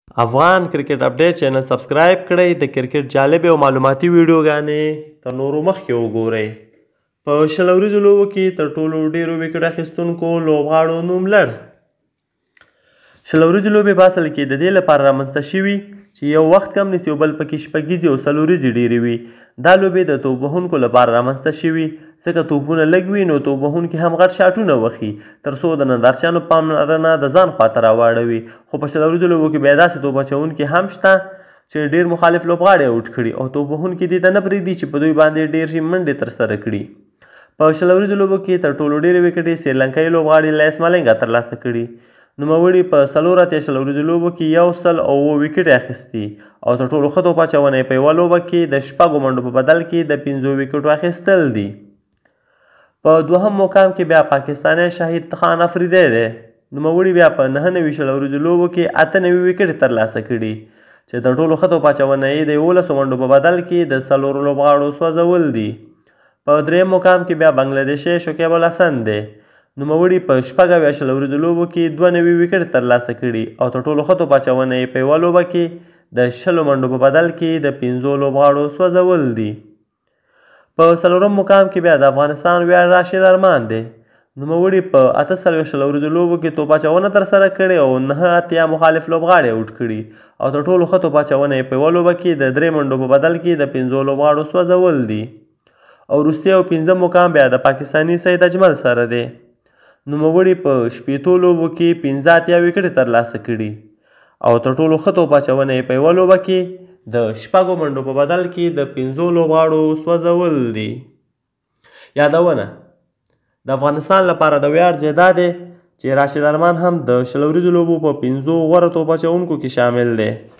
افغان کرکټ اپډیټ چینل سبسکرایب کړئ د کرکټ جالبې او معلوماتي ویډیوګانې تر نورو مخکې وګورئ. په شل اوریزو لوبو کې تر ټولو ډیرو وکټ اخیستونکو لوبغاړو نوم لړ. شل اوریزې لوبې په اصل کې د دې لپاره رامنځته شوي چې یو وخت کم نیسي او بل پکې شپږیزې او څلوریزې ډیرې وي. دا لوبې د توپ وهونکو لپاره رامنځته شوي ځکه توپونه لږ وي نو توپ وهونکي هم غټ شاټونه وهي تر څو د نندارچیانو پاملرنه د ځان خواته راواړوي. خو په شل اوریزو لوبو کې بیا داسې توپ اچوونکي هم شته چې ډیر مخالف لوبغاړي اوټ کړي او توپ وهونکي دې ته نه پرېږدي چې په دوی باندې ډیر منډې ترسره کړي. په شل اوریزو لوبو کې تر ټولو ډیرې وکټې سریلانکایي لوبغاړي لیس مالینګا ترلاسه کړي. نوموړي په څلور اتیا شل اوریزو لوبو کې 107 وکټې اخیستي او تر ټولو ښه توپ اچونه یې په یوه لوبه کې د 6 منډو په بدل کې د 5 وکټو اخیستل دي. په دوهم مقام کې بیا پاکستانی شهید خان افریدی دی. نوموړي بیا په 99 شل اوریزو لوبو کې 98 وکټې ترلاسه کړي چې تر ټولو ښه توپ اچونه یې د 11 منډو په بدل کې د 4 لوبغاړو سوځول دي. په دریم مقام کې بیا بنګلادیشي شکیب الحسن دی. نوموړي په 14 شل اوریزو لوبو کې 92 وکټې ترلاسه کړي او تر ټولو ښه توپ اچونه یې په یوه لوبه کې د 10 منډو په بدل کې د 5 لوبغاړو سوځول دي. په څلورم مقام کې بیا د افغانستان ویاړ راشد ارمان دی. نوموړي په 48 شل اوریزو لوبو کې توپ اچونه ترسره کړې او 9 مخالف لوبغاړي اوټ کړي او تر ټولو ښه توپ اچونه یې په یوه لوبه کې د 3 منډو په بدل کې د 5 لوبغاړو سوځول دي. او وروستی او پنځم مقام بیا د پاکستاني سید اجمل سره دی. نوموړي په 18 لوبو کې 85 وکټې ترلاسه کړي او تر ټولو ښه توپ اچونه یې په یوه لوبه کې د 6 منډو په بدل کې د 5 لوبغاړو سوځول دي. یادونه د افغانستان لپاره د ویاړ ځای دا دی چې راشد ارمان هم د شل اوریزو لوبو په 5 غوره توپ اچوونکو کې شامل دی.